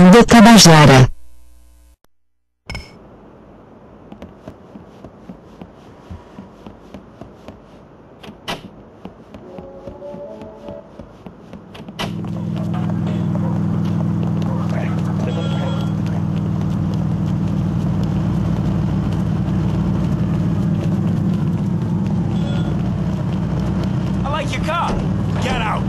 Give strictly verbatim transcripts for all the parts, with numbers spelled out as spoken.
de Tabajara. I like your car. Get out.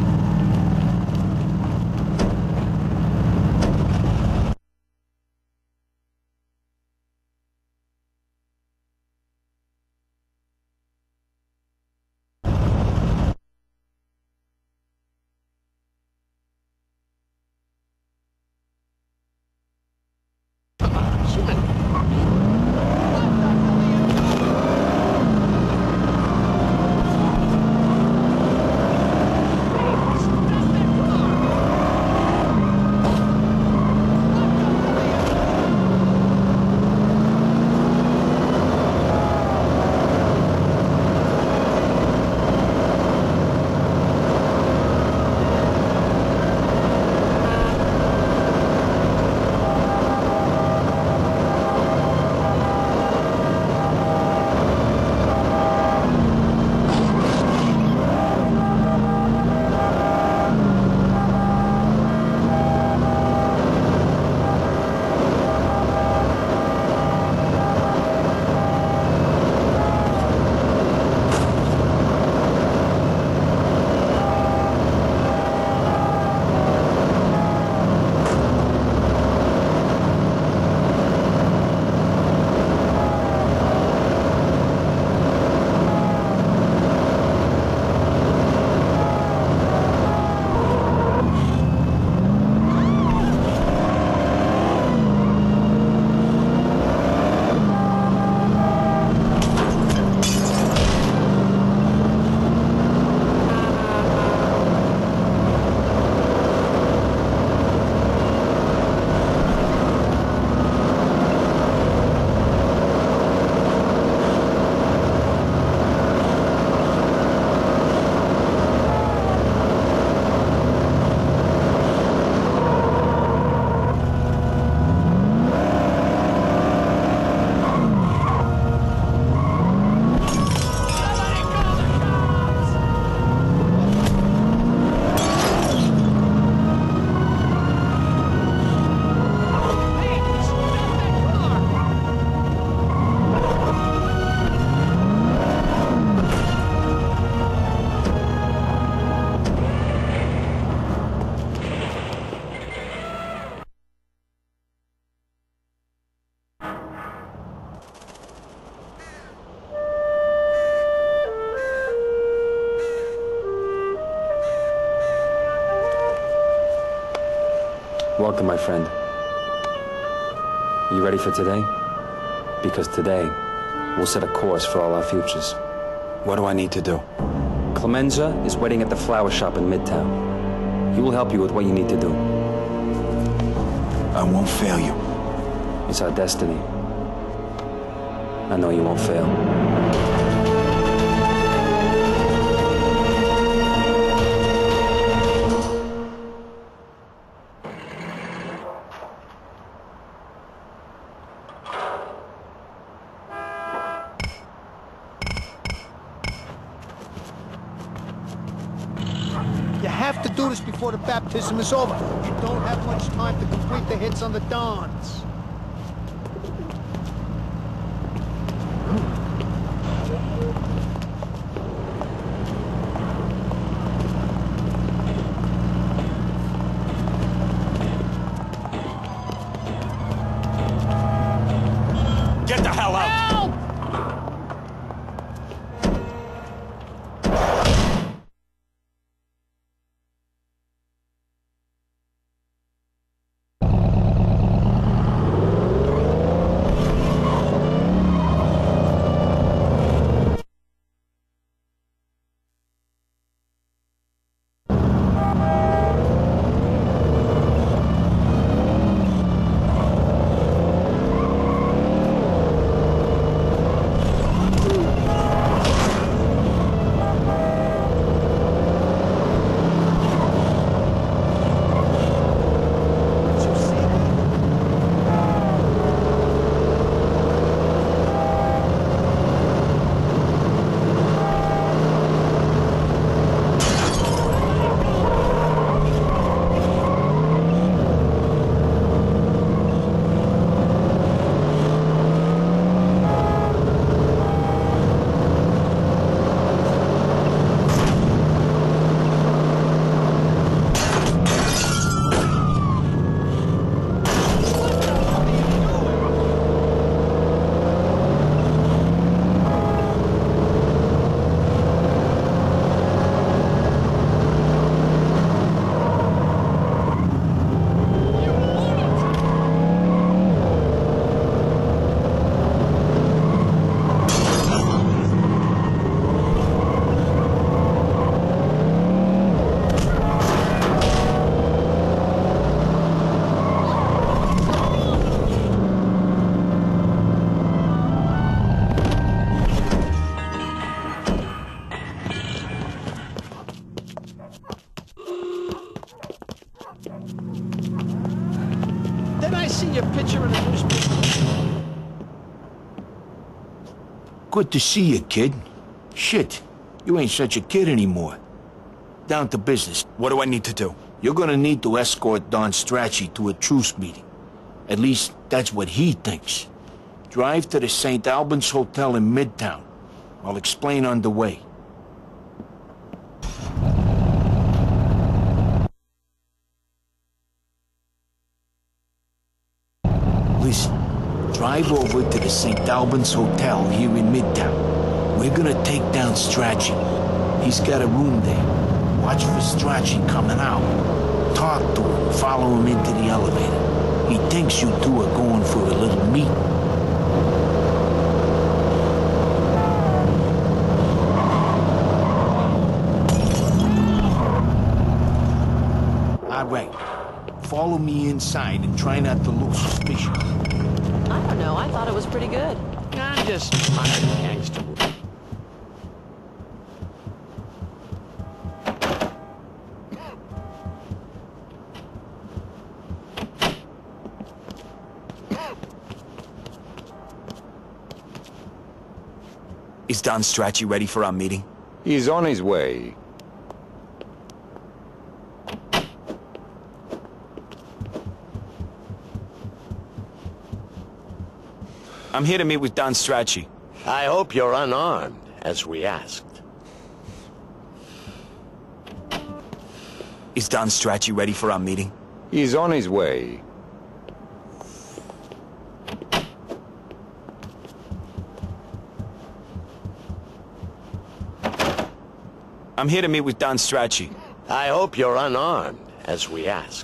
Welcome, my friend. You ready for today? Because today, we'll set a course for all our futures. What do I need to do? Clemenza is waiting at the flower shop in Midtown. He will help you with what you need to do. I won't fail you. It's our destiny. I know you won't fail. You have to do this before the baptism is over. You don't have much time to complete the hits on the Dons. Get the hell out! see your picture in the newspaper? Good to see you, kid. Shit, you ain't such a kid anymore. Down to business. What do I need to do? You're gonna need to escort Don Strachey to a truce meeting. At least, that's what he thinks. Drive to the Saint Albans Hotel in Midtown. I'll explain on the way. Listen, drive over to the Saint Albans Hotel here in Midtown. We're gonna take down Strachey. He's got a room there. Watch for Strachey coming out. Talk to him, follow him into the elevator. He thinks you two are going for a little meet. All right. Follow me inside and try not to look suspicious. I don't know. I thought it was pretty good. I'm just hired gangster. Is Don Strachey ready for our meeting? He's on his way. I'm here to meet with Don Strachey. I hope you're unarmed, as we asked. Is Don Strachey ready for our meeting? He's on his way. I'm here to meet with Don Strachey. I hope you're unarmed, as we asked.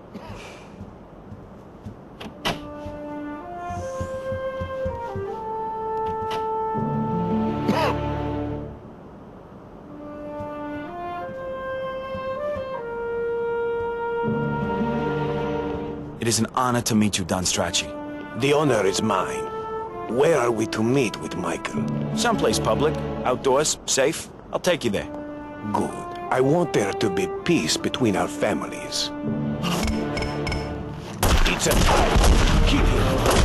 It is an honor to meet you, Don Strachey. The honor is mine. Where are we to meet with Michael? Someplace public, outdoors, safe. I'll take you there. Good. I want there to be peace between our families. It's a fight. Keep him.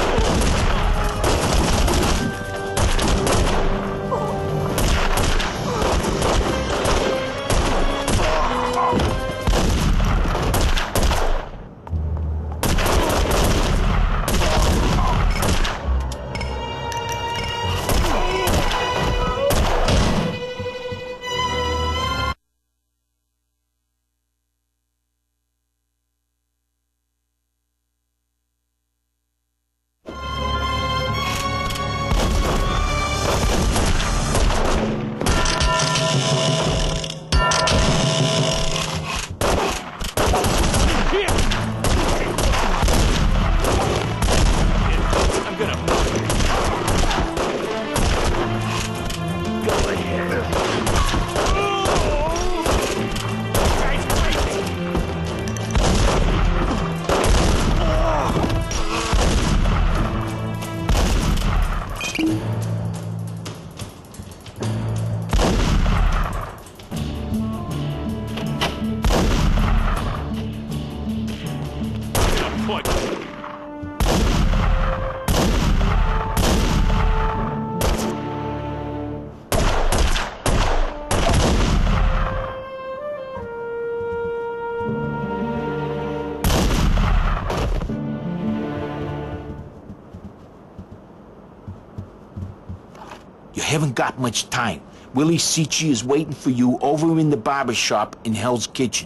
You haven't got much time. Willie Sicci is waiting for you over in the barber shop in Hell's Kitchen.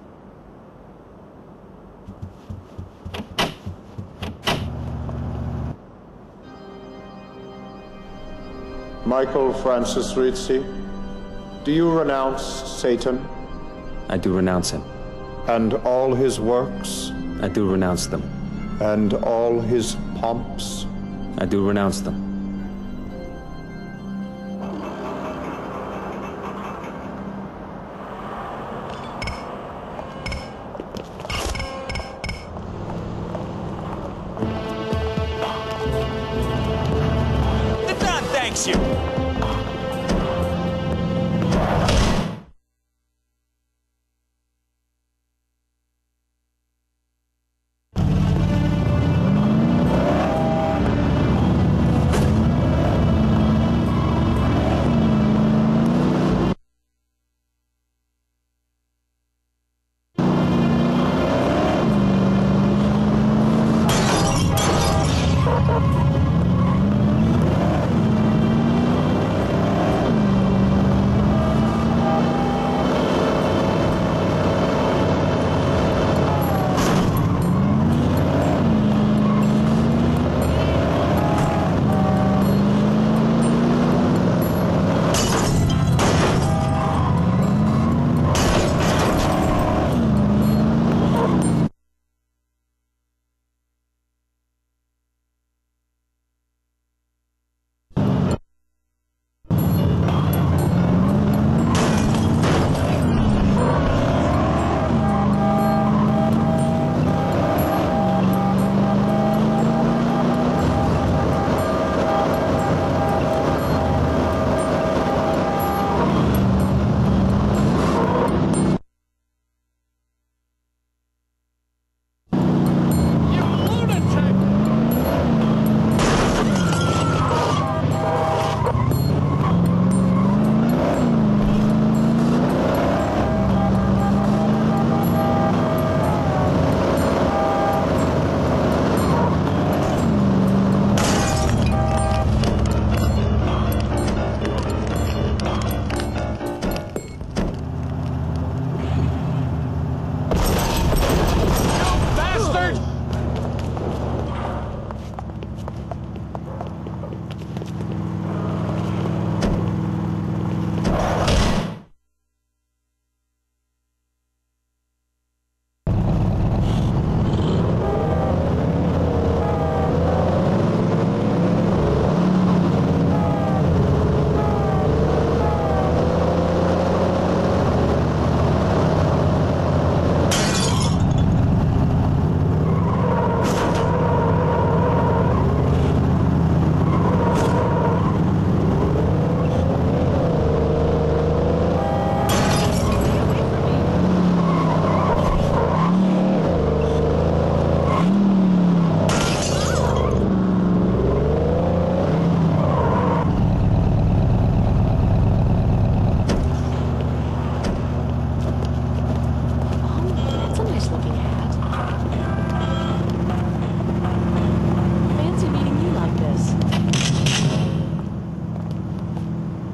Michael Francis Rizzi, do you renounce Satan I do renounce him. and all his works I do renounce them. and all his pomps? I do renounce them. The Don thanks you!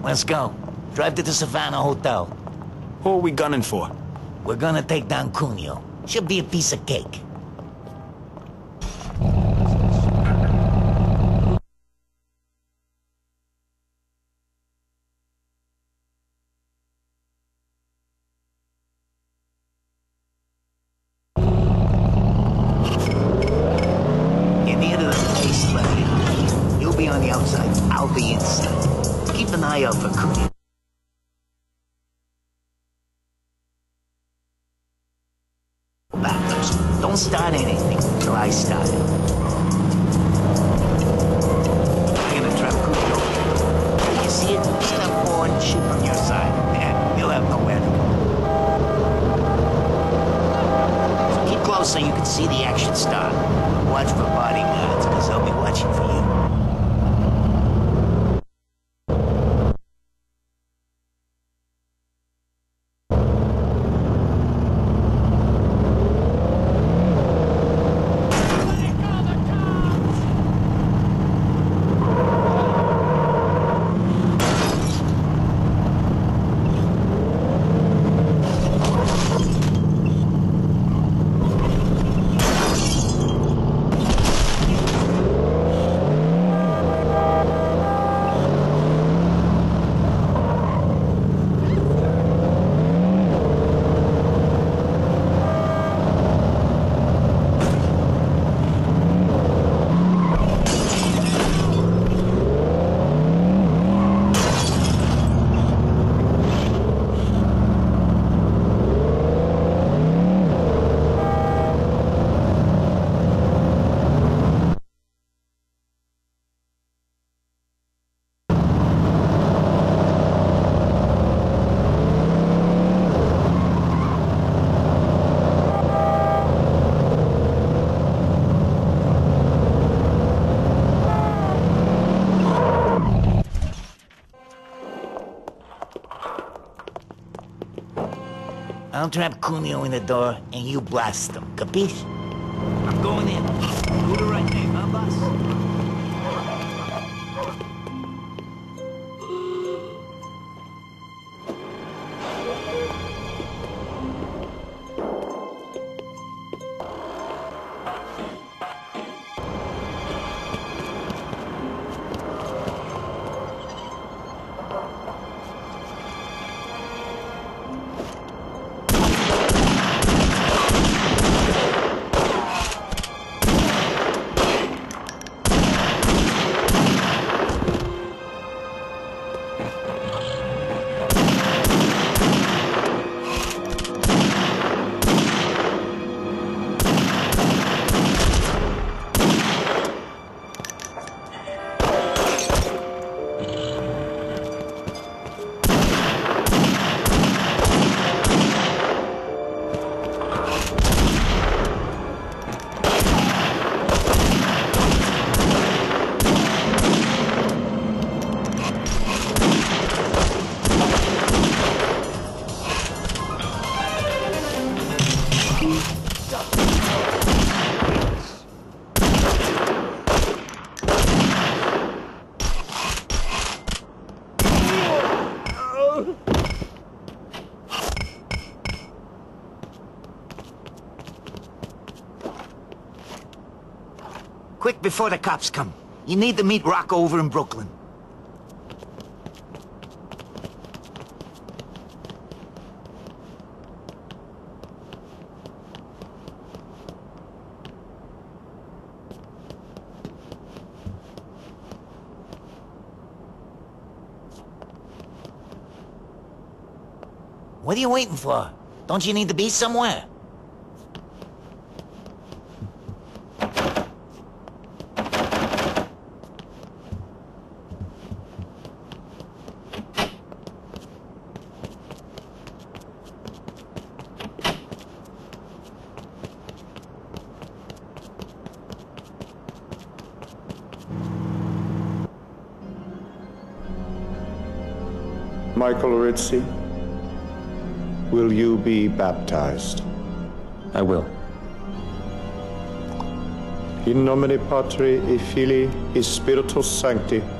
Let's go. Drive to the Savannah Hotel. Who are we gunning for? We're gonna take down Cunio. Should be a piece of cake. You're near to the base, Lenny. You'll be on the outside. I'll be inside. Keep an eye out for Cunio. Don't start anything until I start it. We're gonna trap Cunio. You see it? Step forward and shoot from your side. And you'll have nowhere to go. So keep close so you can see the action start. Watch for bodyguards, because they'll be watching for you. I'll trap Cunio in the door, and you blast them. Capiche? I'm going in. Do the right thing, huh, boss? Quick before the cops come. You need to meet Rocco over in Brooklyn. What are you waiting for? Don't you need to be somewhere? Michael Rizzi, will you be baptized? I will. In nomine Patri et Filii et Spiritus Sancti.